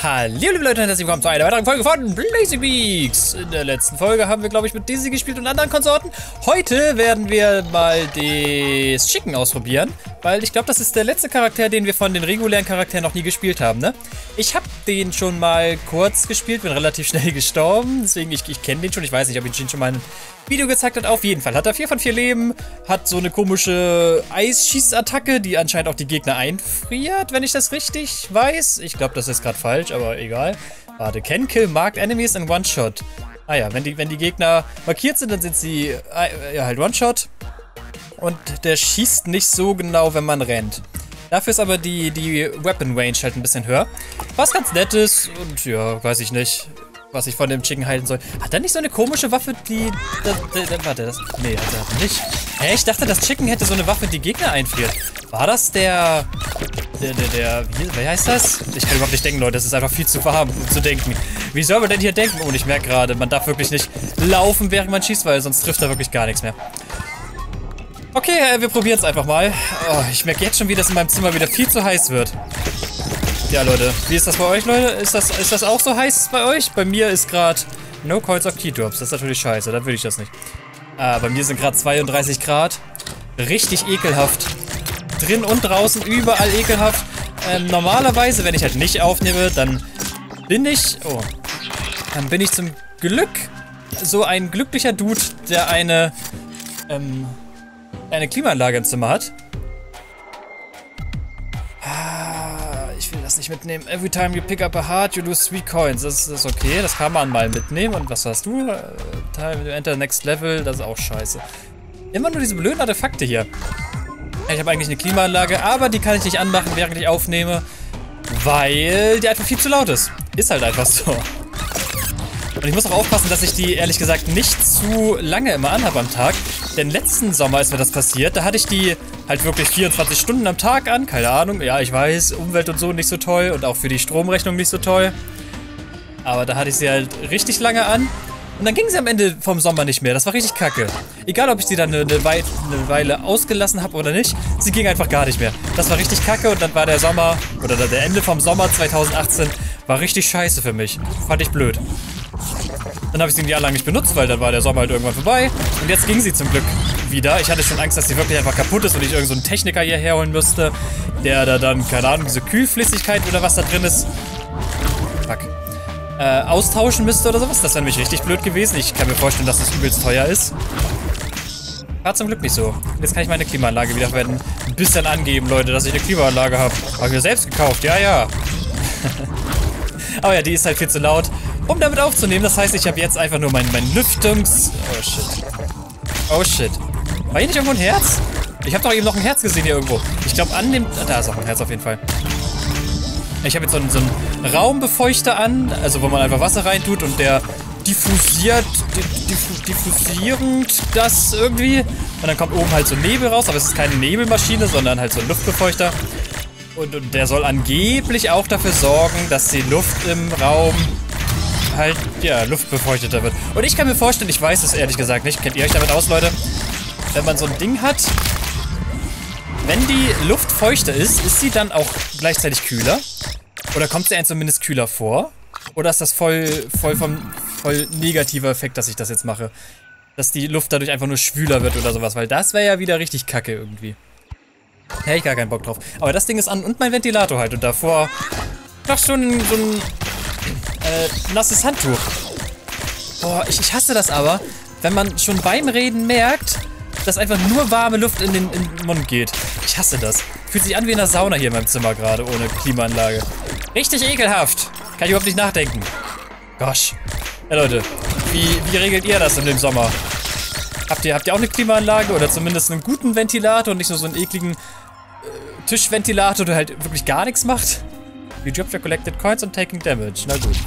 Hallo liebe Leute und herzlich willkommen zu einer weiteren Folge von Blazy Beaks. In der letzten Folge haben wir, glaube ich, mit Dizzy gespielt und anderen Konsorten. Heute werden wir mal das Chicken ausprobieren, weil ich glaube, das ist der letzte Charakter, den wir von den regulären Charakteren noch nie gespielt haben, ne? Ich habe den schon mal kurz gespielt, bin relativ schnell gestorben, deswegen ich kenne den schon. Ich weiß nicht, ob ich ihn schon mal in einem Video gezeigt hat. Auf jeden Fall hat er 4 von 4 Leben, hat so eine komische Eisschießattacke, die anscheinend auch die Gegner einfriert, wenn ich das richtig weiß. Ich glaube, das ist gerade falsch, aber egal. Warte, can kill marked enemies in one shot. Ah ja, wenn die Gegner markiert sind, dann sind sie ja, halt One-Shot. Und der schießt nicht so genau, wenn man rennt. Dafür ist aber die Weapon Range halt ein bisschen höher. Was ganz nett ist und ja, weiß ich nicht, was ich von dem Chicken halten soll. Hat er nicht so eine komische Waffe, die... warte, das... Nee, hat er nicht. Hä, ich dachte, das Chicken hätte so eine Waffe, die Gegner einfriert. War das der... Wie heißt das? Ich kann überhaupt nicht denken, Leute. Das ist einfach viel zu warm, um zu denken. Wie soll man denn hier denken? Und ich merke gerade, man darf wirklich nicht laufen, während man schießt, weil sonst trifft er wirklich gar nichts mehr. Okay, wir probieren es einfach mal. Oh, ich merke jetzt schon, wie das in meinem Zimmer wieder viel zu heiß wird. Ja, Leute. Wie ist das bei euch, Leute? Ist das auch so heiß bei euch? Bei mir ist gerade No Coins of Key Drops. Das ist natürlich scheiße. Dann will ich das nicht. Bei mir sind gerade 32 Grad. Richtig ekelhaft. Drin und draußen, überall ekelhaft. Normalerweise, wenn ich halt nicht aufnehme, dann bin ich... Oh. Dann bin ich zum Glück so ein glücklicher Dude, der eine Klimaanlage im Zimmer hat. Ich will das nicht mitnehmen. Every time you pick up a heart, you lose 3 coins. Das ist okay, das kann man mal mitnehmen. Und was hast du? Time to enter next level, das ist auch scheiße. Immer nur diese blöden Artefakte hier. Ich habe eigentlich eine Klimaanlage, aber die kann ich nicht anmachen, während ich aufnehme, weil die einfach viel zu laut ist. Ist halt einfach so. Und ich muss auch aufpassen, dass ich die, ehrlich gesagt, nicht zu lange immer anhabe am Tag. Denn letzten Sommer ist mir das passiert. Da hatte ich die halt wirklich 24 Stunden am Tag an. Keine Ahnung. Ja, ich weiß, Umwelt und so nicht so toll. Und auch für die Stromrechnung nicht so toll. Aber da hatte ich sie halt richtig lange an. Und dann ging sie am Ende vom Sommer nicht mehr. Das war richtig kacke. Egal, ob ich sie dann eine Weile ausgelassen habe oder nicht. Sie ging einfach gar nicht mehr. Das war richtig kacke. Und dann war der Sommer, oder der Ende vom Sommer 2018, war richtig scheiße für mich. Fand ich blöd. Dann habe ich sie ein Jahr lang nicht benutzt, weil dann war der Sommer halt irgendwann vorbei. Und jetzt ging sie zum Glück wieder. Ich hatte schon Angst, dass sie wirklich einfach kaputt ist und ich irgendeinen so einen Techniker hierher holen müsste, der da dann, keine Ahnung, diese Kühlflüssigkeit oder was da drin ist, fuck, austauschen müsste oder sowas. Das wäre nämlich richtig blöd gewesen. Ich kann mir vorstellen, dass das übelst teuer ist. War zum Glück nicht so. Jetzt kann ich meine Klimaanlage wieder verwenden. Ein bisschen angeben, Leute, dass ich eine Klimaanlage habe. Habe ich mir selbst gekauft, ja, ja. Aber ja, die ist halt viel zu laut, um damit aufzunehmen. Das heißt, ich habe jetzt einfach nur mein Lüftungs... Oh, shit. Oh, shit. War hier nicht irgendwo ein Herz? Ich habe doch eben noch ein Herz gesehen hier irgendwo. Ich glaube, an dem... Da ist auch ein Herz auf jeden Fall. Ich habe jetzt so einen Raumbefeuchter an, also wo man einfach Wasser reintut und der diffusierend das irgendwie. Und dann kommt oben halt so Nebel raus, aber es ist keine Nebelmaschine, sondern halt so ein Luftbefeuchter. Und der soll angeblich auch dafür sorgen, dass die Luft im Raum halt, ja, luftbefeuchteter wird. Und ich kann mir vorstellen, ich weiß es ehrlich gesagt nicht, kennt ihr euch damit aus, Leute? Wenn man so ein Ding hat, wenn die Luft feuchter ist sie dann auch gleichzeitig kühler? Oder kommt sie einem zumindest kühler vor? Oder ist das voll negativer Effekt, dass ich das jetzt mache? Dass die Luft dadurch einfach nur schwüler wird oder sowas, weil das wäre ja wieder richtig kacke irgendwie. Hätte ich gar keinen Bock drauf. Aber das Ding ist an und mein Ventilator halt. Und davor noch so ein nasses Handtuch. Boah, ich hasse das aber, wenn man schon beim Reden merkt, dass einfach nur warme Luft in den Mund geht. Ich hasse das. Fühlt sich an wie in einer Sauna hier in meinem Zimmer gerade, ohne Klimaanlage. Richtig ekelhaft. Kann ich überhaupt nicht nachdenken. Gosh. Ja, Leute, wie regelt ihr das in dem Sommer? Habt ihr auch eine Klimaanlage oder zumindest einen guten Ventilator und nicht nur so einen ekligen Tischventilator, der halt wirklich gar nichts macht? You dropped your collected coins and taking damage. Na gut.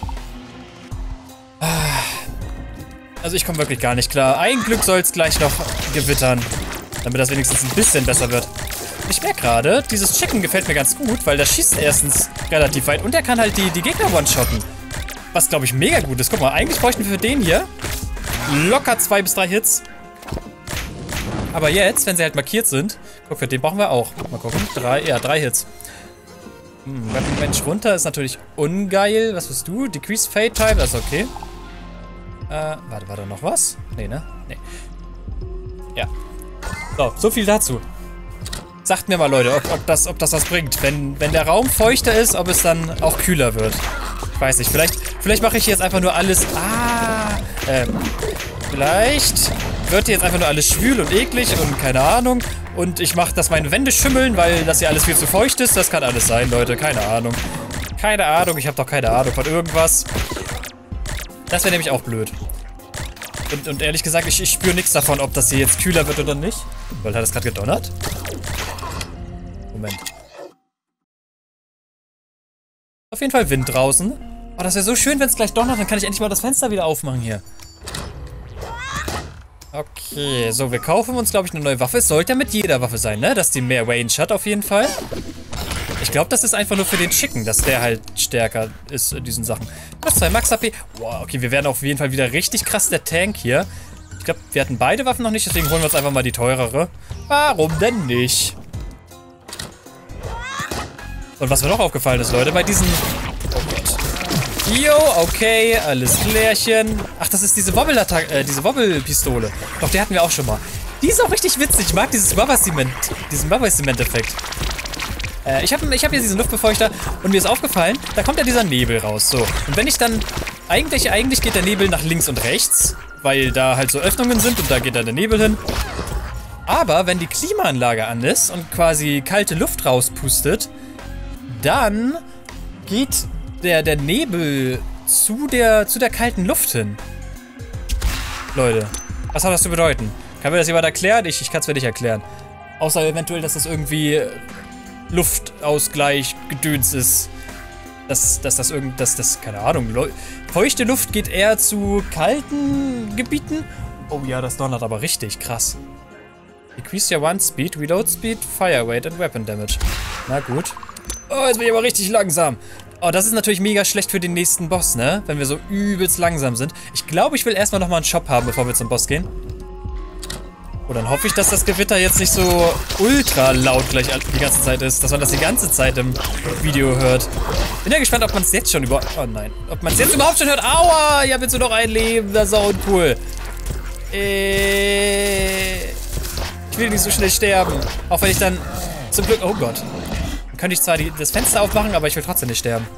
Also ich komme wirklich gar nicht klar. Ein Glück soll es gleich noch gewittern, damit das wenigstens ein bisschen besser wird. Ich merke gerade, dieses Chicken gefällt mir ganz gut, weil das schießt erstens relativ weit und er kann halt die Gegner one-shotten. Was, glaube ich, mega gut ist. Guck mal, eigentlich bräuchten wir für den hier locker 2 bis 3 Hits. Aber jetzt, wenn sie halt markiert sind, guck, für den brauchen wir auch. Mal gucken, 3 Hits. Weapon Range runter ist natürlich ungeil. Was bist du? Decrease Fade Time, das ist okay. Warte, war da noch was? Nee, ne? Nee. Ja. So viel dazu. Sagt mir mal, Leute, ob das was bringt. Wenn der Raum feuchter ist, ob es dann auch kühler wird. Ich weiß nicht, vielleicht mache ich jetzt einfach nur alles... Vielleicht wird hier jetzt einfach nur alles schwül und eklig und keine Ahnung. Und ich mache, dass meine Wände schimmeln, weil das hier alles viel zu feucht ist. Das kann alles sein, Leute. Keine Ahnung. Keine Ahnung. Ich habe doch keine Ahnung von irgendwas. Das wäre nämlich auch blöd. Und ehrlich gesagt, ich spüre nichts davon, ob das hier jetzt kühler wird oder nicht. Weil hat das gerade gedonnert? Moment. Auf jeden Fall Wind draußen. Oh, das wäre so schön, wenn es gleich donnert. Dann kann ich endlich mal das Fenster wieder aufmachen hier. Okay, so, wir kaufen uns, glaube ich, eine neue Waffe. Es sollte ja mit jeder Waffe sein, ne? Dass die mehr Range hat, auf jeden Fall. Ich glaube, das ist einfach nur für den Chicken, dass der halt stärker ist in diesen Sachen. Was, 2 Max AP. Wow, okay, wir werden auf jeden Fall wieder richtig krass der Tank hier. Ich glaube, wir hatten beide Waffen noch nicht, deswegen holen wir uns einfach mal die teurere. Warum denn nicht? Und was mir noch aufgefallen ist, Leute, bei diesen... Oh Gott. Jo, okay, alles klärchen. Ach, das ist diese diese Wobble-Pistole. Doch, die hatten wir auch schon mal. Die ist auch richtig witzig. Ich mag dieses Bubba-Cement-Effekt. Ich hab hier diesen Luftbefeuchter und mir ist aufgefallen, da kommt ja dieser Nebel raus. So. Und wenn ich dann... Eigentlich geht der Nebel nach links und rechts, weil da halt so Öffnungen sind und da geht dann der Nebel hin. Aber wenn die Klimaanlage an ist und quasi kalte Luft rauspustet, dann geht der Nebel zu der kalten Luft hin. Leute, was hat das zu bedeuten? Kann mir das jemand erklären? Ich kann es mir nicht erklären. Außer eventuell, dass das irgendwie Luftausgleich Gedöns ist. Keine Ahnung. Feuchte Luft geht eher zu kalten Gebieten. Oh ja, das donnert aber richtig krass. Decrease your One Speed, Reload Speed, Fire Rate and Weapon Damage. Na gut. Oh, jetzt bin ich aber richtig langsam. Oh, das ist natürlich mega schlecht für den nächsten Boss, ne? Wenn wir so übelst langsam sind. Ich glaube, ich will erstmal nochmal einen Shop haben, bevor wir zum Boss gehen. Oh, dann hoffe ich, dass das Gewitter jetzt nicht so ultra laut gleich die ganze Zeit ist. Dass man das die ganze Zeit im Video hört. Bin ja gespannt, ob man es jetzt schon überhaupt... Oh nein. Ob man es jetzt überhaupt schon hört. Aua, ich habe jetzt nur noch ein Leben. Das ist auch uncool. Ich will nicht so schnell sterben. Auch wenn ich dann zum Glück... Oh Gott. Dann könnte ich zwar das Fenster aufmachen, aber ich will trotzdem nicht sterben.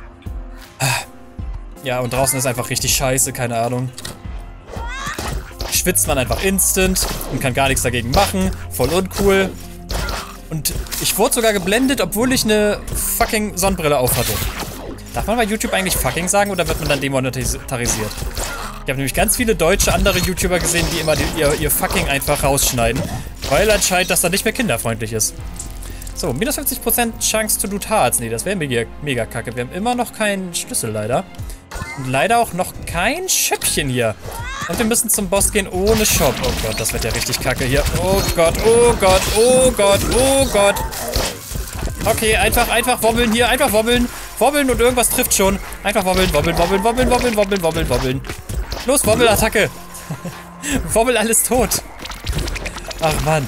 Ja, und draußen ist einfach richtig scheiße. Keine Ahnung. Schwitzt man einfach instant und kann gar nichts dagegen machen. Voll uncool. Und ich wurde sogar geblendet, obwohl ich eine fucking Sonnenbrille auf hatte. Darf man bei YouTube eigentlich fucking sagen oder wird man dann demonetarisiert? Ich habe nämlich ganz viele deutsche andere YouTuber gesehen, die immer ihr fucking einfach rausschneiden. Weil anscheinend das dann nicht mehr kinderfreundlich ist. So, minus 50% Chance to loot Hearts. Nee, das wäre mega kacke. Wir haben immer noch keinen Schlüssel leider. Und leider auch noch kein Schöppchen hier. Und wir müssen zum Boss gehen ohne Shop. Oh Gott, das wird ja richtig kacke hier. Oh Gott, oh Gott, oh Gott, oh Gott. Okay, einfach wobbeln hier, einfach wobbeln. Wobbeln und irgendwas trifft schon. Einfach wobbeln, wobbeln, wobbeln, wobbeln, wobbeln, wobbeln, wobbeln, wobbeln. Los, Wobbelattacke. Wobbel alles tot. Ach Mann.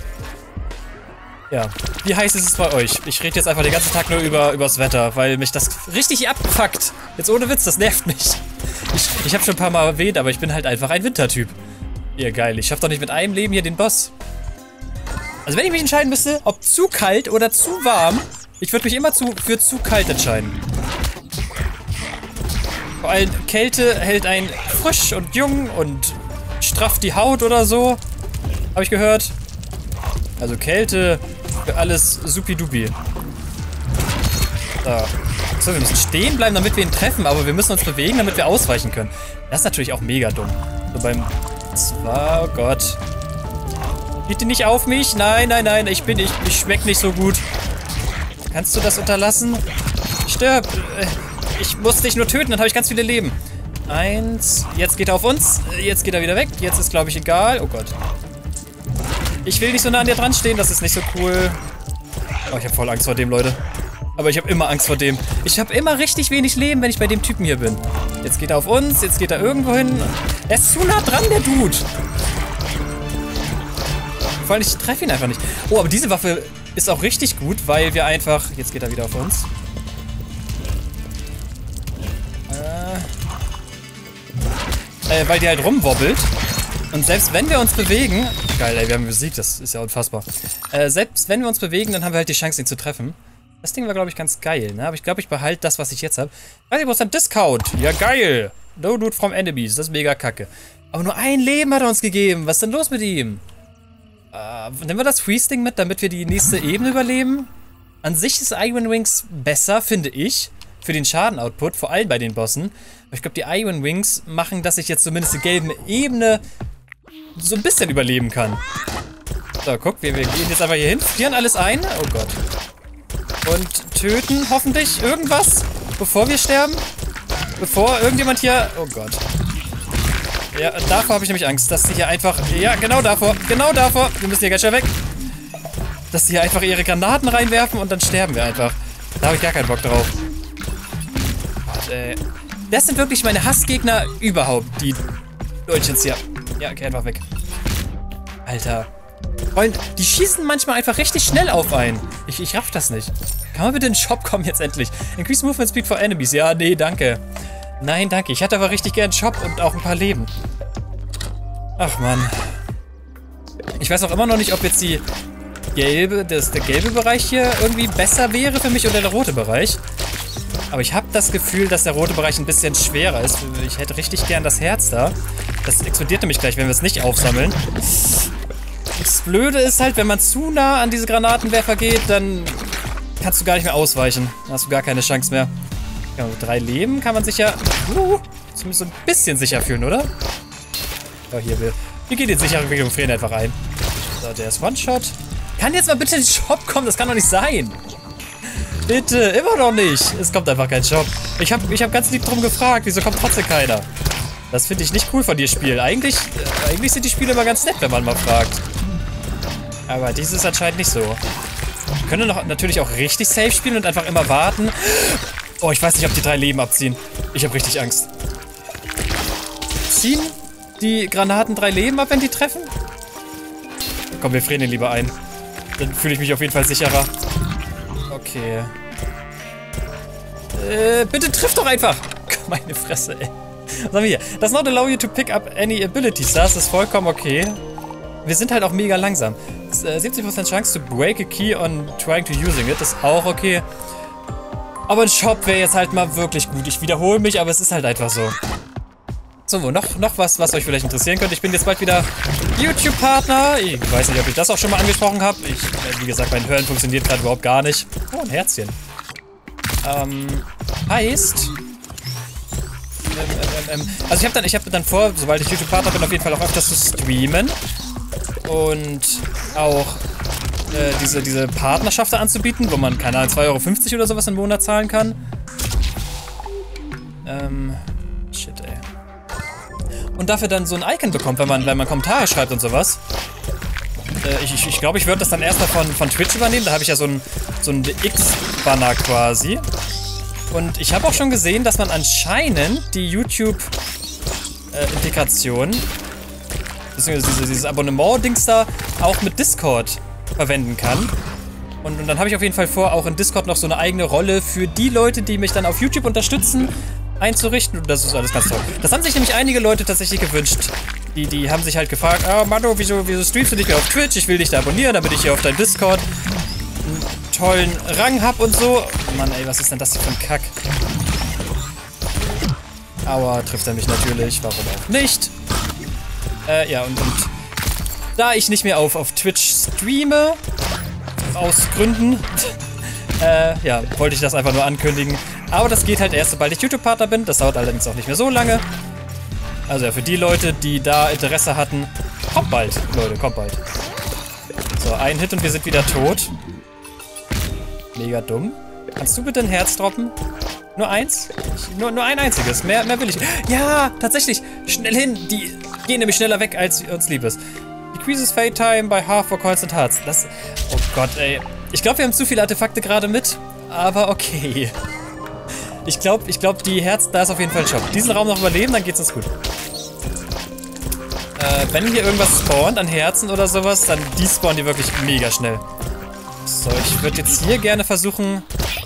Ja, wie heiß ist es bei euch? Ich rede jetzt einfach den ganzen Tag nur übers Wetter, weil mich das richtig abfuckt. Jetzt ohne Witz, das nervt mich. Ich habe schon ein paar Mal erwähnt, aber ich bin halt einfach ein Wintertyp. Ihr geil, ich schaff doch nicht mit einem Leben hier den Boss. Also wenn ich mich entscheiden müsste, ob zu kalt oder zu warm, ich würde mich immer für zu kalt entscheiden. Vor allem Kälte hält einen frisch und jung und strafft die Haut oder so. Habe ich gehört. Also Kälte für alles supidupi. So, wir müssen stehen bleiben, damit wir ihn treffen, aber wir müssen uns bewegen, damit wir ausweichen können. Das ist natürlich auch mega dumm. So beim... Oh Gott. Geht die nicht auf mich? Nein, nein, nein, ich schmeck nicht so gut. Kannst du das unterlassen? Stirb! Ich muss dich nur töten, dann habe ich ganz viele Leben. 1. Jetzt geht er auf uns. Jetzt geht er wieder weg. Jetzt ist, glaube ich, egal. Oh Gott. Ich will nicht so nah an dir dran stehen, das ist nicht so cool. Oh, ich habe voll Angst vor dem, Leute. Aber ich habe immer Angst vor dem. Ich habe immer richtig wenig Leben, wenn ich bei dem Typen hier bin. Jetzt geht er auf uns, jetzt geht er irgendwo hin. Er ist zu nah dran, der Dude. Vor allem, ich treffe ihn einfach nicht. Oh, aber diese Waffe ist auch richtig gut, weil wir einfach... Jetzt geht er wieder auf uns. Weil die halt rumwobbelt. Und selbst wenn wir uns bewegen... Geil, ey, wir haben Musik, das ist ja unfassbar. Selbst wenn wir uns bewegen, dann haben wir halt die Chance, ihn zu treffen. Das Ding war, glaube ich, ganz geil, ne? Aber ich glaube, ich behalte das, was ich jetzt habe. 30% Discount. Ja, geil. No loot from enemies. Das ist mega kacke. Aber nur ein Leben hat er uns gegeben. Was ist denn los mit ihm? Nehmen wir das Freeze-Ding mit, damit wir die nächste Ebene überleben? An sich ist Iron Wings besser, finde ich. Für den Schaden-Output, vor allem bei den Bossen. Aber ich glaube, die Iron Wings machen, dass ich jetzt zumindest die gelbe Ebene so ein bisschen überleben kann. So, guck, wir gehen jetzt einfach hier hin, frieren alles ein. Oh Gott. Und töten hoffentlich irgendwas, bevor wir sterben. Bevor irgendjemand hier... Oh Gott. Ja, davor habe ich nämlich Angst, dass die hier einfach... Ja, genau davor. Genau davor. Wir müssen hier ganz schnell weg. Dass die hier einfach ihre Granaten reinwerfen und dann sterben wir einfach. Da habe ich gar keinen Bock drauf. Gott, das sind wirklich meine Hassgegner überhaupt, die Deutschens hier. Ja, okay, einfach weg. Alter. Freund, die schießen manchmal einfach richtig schnell auf einen. Ich raff das nicht. Kann man bitte in den Shop kommen jetzt endlich? Increase Movement Speed for Enemies. Ja, nee, danke. Nein, danke. Ich hätte aber richtig gern einen Shop und auch ein paar Leben. Ach, Mann. Ich weiß auch immer noch nicht, ob jetzt der gelbe Bereich hier irgendwie besser wäre für mich oder der rote Bereich. Aber ich habe das Gefühl, dass der rote Bereich ein bisschen schwerer ist. Ich hätte richtig gern das Herz da. Das explodiert nämlich gleich, wenn wir es nicht aufsammeln. Das Blöde ist halt, wenn man zu nah an diese Granatenwerfer geht, dann kannst du gar nicht mehr ausweichen. Dann hast du gar keine Chance mehr. Ja, mit 3 Leben kann man sich ja zumindest so ein bisschen sicher fühlen, oder? Ja, hier, wir gehen in sichere Entwicklung, frieren einfach ein. So, der ist One-Shot. Kann jetzt mal bitte in den Shop kommen? Das kann doch nicht sein. Bitte, immer noch nicht. Es kommt einfach kein Shop. Ich hab ganz lieb drum gefragt, wieso kommt trotzdem keiner? Das finde ich nicht cool von dir, Spiel. Eigentlich sind die Spiele immer ganz nett, wenn man mal fragt. Aber dieses ist anscheinend nicht so. Wir können natürlich auch richtig safe spielen und einfach immer warten. Oh, ich weiß nicht, ob die 3 Leben abziehen. Ich habe richtig Angst. Ziehen die Granaten 3 Leben ab, wenn die treffen? Komm, wir frieren den lieber ein. Dann fühle ich mich auf jeden Fall sicherer. Okay. Bitte triff doch einfach! Meine Fresse, ey. Was haben wir hier? Does not allow you to pick up any abilities. Das ist vollkommen okay. Wir sind halt auch mega langsam. 70% Chance to break a key on trying to using it. Das ist auch okay. Aber ein Shop wäre jetzt halt mal wirklich gut. Ich wiederhole mich, aber es ist halt einfach so. So, noch was euch vielleicht interessieren könnte. Ich bin jetzt bald wieder YouTube-Partner. Ich weiß nicht, ob ich das auch schon mal angesprochen habe. Wie gesagt, mein Hören funktioniert gerade überhaupt gar nicht. Oh, ein Herzchen. Heißt... Also ich hab dann vor, sobald ich YouTube-Partner bin, auf jeden Fall auch öfters zu streamen. Und auch diese Partnerschaft anzubieten, wo man, keine Ahnung, 2,50 € oder sowas im Monat zahlen kann. Shit, ey. Und dafür dann so ein Icon bekommt, wenn man Kommentare schreibt und sowas. Ich glaube, ich würde das dann erstmal von Twitch übernehmen. Da habe ich ja so ein X-Banner quasi. Und ich habe auch schon gesehen, dass man anscheinend die YouTube-Integration, beziehungsweise dieses Abonnement-Dings da, auch mit Discord verwenden kann. Und dann habe ich auf jeden Fall vor, auch in Discord noch so eine eigene Rolle für die Leute, die mich dann auf YouTube unterstützen, einzurichten. Und das ist alles ganz toll. Das haben sich nämlich einige Leute tatsächlich gewünscht. Die haben sich halt gefragt, Mano, wieso streamst du nicht mehr auf Twitch? Ich will dich da abonnieren, damit ich hier auf deinem Discord einen tollen Rang hab und so. Mann, ey, was ist denn das hier für ein Kack? Aua, trifft er mich natürlich. Warum auch nicht? Ja, und da ich nicht mehr auf Twitch streame, aus Gründen, ja, wollte ich das einfach nur ankündigen. Aber das geht halt erst, sobald ich YouTube-Partner bin. Das dauert allerdings auch nicht mehr so lange. Also ja, für die Leute, die da Interesse hatten, kommt bald, Leute, kommt bald. So, ein Hit und wir sind wieder tot. Mega dumm. Kannst du bitte ein Herz droppen? Nur eins? Nur ein einziges. Mehr will ich. Ja, tatsächlich. Schnell hin. Die gehen nämlich schneller weg, als uns lieb ist. Decreases Fade Time by half for Constant Hearts. Das... Oh Gott, ey. Ich glaube, wir haben zu viele Artefakte gerade mit. Aber okay. Ich glaube, die Herz... Da ist auf jeden Fall ein Shop. Diesen Raum noch überleben, dann geht's uns gut. Wenn hier irgendwas spawnt an Herzen oder sowas, dann despawnen die wirklich mega schnell. So, ich würde jetzt hier gerne versuchen,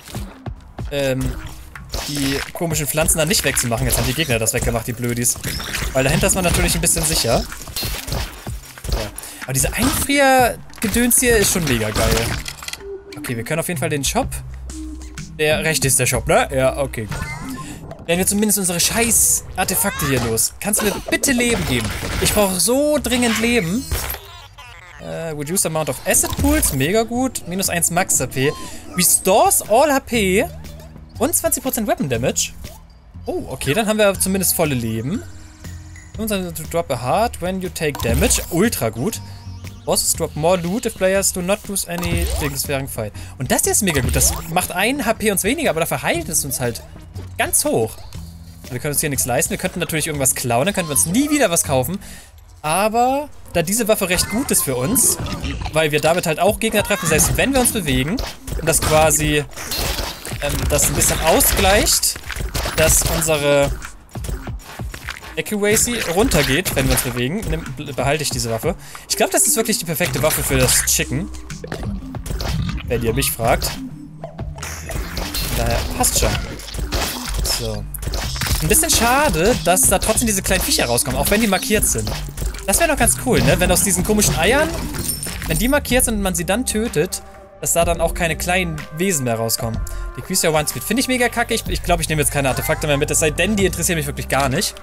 die komischen Pflanzen dann nicht wegzumachen. Jetzt haben die Gegner das weggemacht, die Blödis. Weil dahinter ist man natürlich ein bisschen sicher. Ja. Aber diese Einfrier-Gedöns hier ist schon mega geil. Okay, wir können auf jeden Fall den Shop. Der rechte ist der Shop, ne? Ja, okay. Werden wir zumindest unsere scheiß Artefakte hier los. Kannst du mir bitte Leben geben? Ich brauche so dringend Leben. Reduce amount of Acid Pools, mega gut. -1 Max HP. Restores all HP. Und 20% Weapon Damage. Oh, okay, dann haben wir zumindest volle Leben. To drop a heart when you take damage. Ultra gut. Bosses drop more loot if players do not lose any things wearing fight. Und das hier ist mega gut. Das macht 1 HP uns weniger, aber dafür heilt es uns halt ganz hoch. Wir können uns hier nichts leisten. Wir könnten natürlich irgendwas klauen, dann könnten wir uns nie wieder was kaufen. Aber da diese Waffe recht gut ist für uns, weil wir damit halt auch Gegner treffen, das heißt, wenn wir uns bewegen und das quasi das ein bisschen ausgleicht, dass unsere Accuracy runtergeht, wenn wir uns bewegen, behalte ich diese Waffe. Ich glaube, das ist wirklich die perfekte Waffe für das Chicken. Wenn ihr mich fragt. Daher passt schon. So. Ein bisschen schade, dass da trotzdem diese kleinen Viecher rauskommen, auch wenn die markiert sind. Das wäre doch ganz cool, ne? Wenn aus diesen komischen Eiern, wenn die markiert sind und man sie dann tötet, dass da dann auch keine kleinen Wesen mehr rauskommen. Die Decrease Your One Speed finde ich mega kacke. Ich glaube, ich nehme jetzt keine Artefakte mehr mit, es sei denn, die interessieren mich wirklich gar nicht.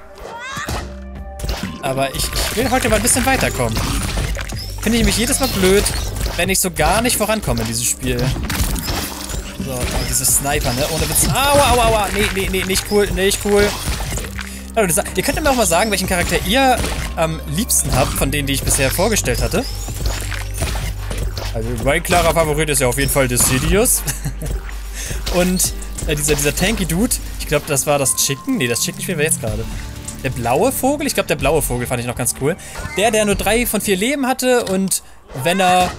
Aber ich will heute mal ein bisschen weiterkommen. Finde ich mich jedes Mal blöd, wenn ich so gar nicht vorankomme in diesem Spiel. So, oh, diese Sniper, ne? Ohne Witz. Aua, aua, aua. Nee, nicht cool, nicht cool. Also, ihr könnt mir auch mal sagen, welchen Charakter ihr am liebsten habt, von denen, die ich bisher vorgestellt hatte. Also, mein klarer Favorit ist ja auf jeden Fall Decidius. Und dieser Tanky Dude, ich glaube, das war das Chicken. Nee, das Chicken spielen wir jetzt gerade. Der blaue Vogel, ich glaube, der blaue Vogel fand ich noch ganz cool. Der nur 3 von 4 Leben hatte und wenn er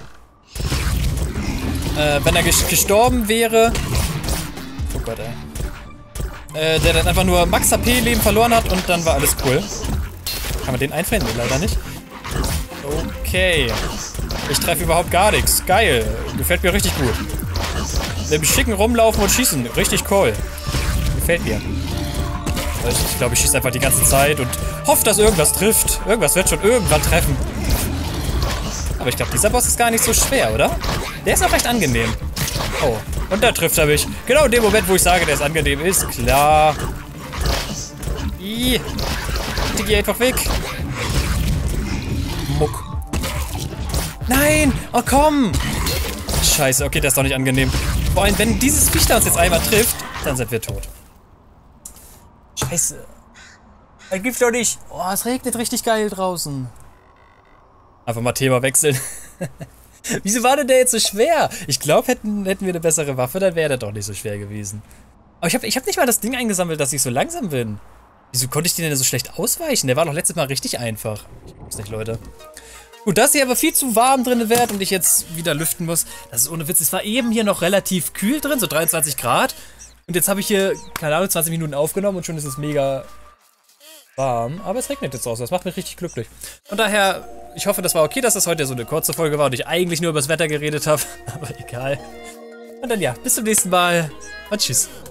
gestorben wäre. Oh Gott, ey. Der dann einfach nur Max HP Leben verloren hat und dann war alles cool. Kann man den einfrieren? Nee, leider nicht. Okay. Ich treffe überhaupt gar nichts. Geil. Gefällt mir richtig gut. Mit dem Schicken rumlaufen und schießen. Richtig cool. Gefällt mir. Ich glaube, ich schieße einfach die ganze Zeit und hoffe, dass irgendwas trifft. Irgendwas wird schon irgendwann treffen. Aber ich glaube, dieser Boss ist gar nicht so schwer, oder? Der ist auch recht angenehm. Oh, und da trifft er mich. Genau in dem Moment, wo ich sage, der ist angenehm, ist klar. Ih. Die geh einfach weg. Muck. Nein! Oh, komm! Scheiße, okay, der ist doch nicht angenehm. Vor allem, wenn dieses Viech da uns jetzt einmal trifft, dann sind wir tot. Scheiße. Das gibt's doch nicht. Oh, es regnet richtig geil draußen. Einfach mal Thema wechseln. Wieso war denn der jetzt so schwer? Ich glaube, hätten wir eine bessere Waffe, dann wäre der doch nicht so schwer gewesen. Aber ich hab nicht mal das Ding eingesammelt, dass ich so langsam bin. Wieso konnte ich den denn so schlecht ausweichen? Der war doch letztes Mal richtig einfach. Ich weiß nicht, Leute. Gut, dass hier aber viel zu warm drin wird und ich jetzt wieder lüften muss. Das ist ohne Witz. Es war eben hier noch relativ kühl drin, so 23 Grad. Und jetzt habe ich hier, keine Ahnung, 20 Minuten aufgenommen und schon ist es mega warm. Aber es regnet jetzt aus. Das macht mich richtig glücklich. Von daher, ich hoffe, das war okay, dass das heute so eine kurze Folge war und ich eigentlich nur über das Wetter geredet habe. Aber egal. Und dann ja, bis zum nächsten Mal und tschüss.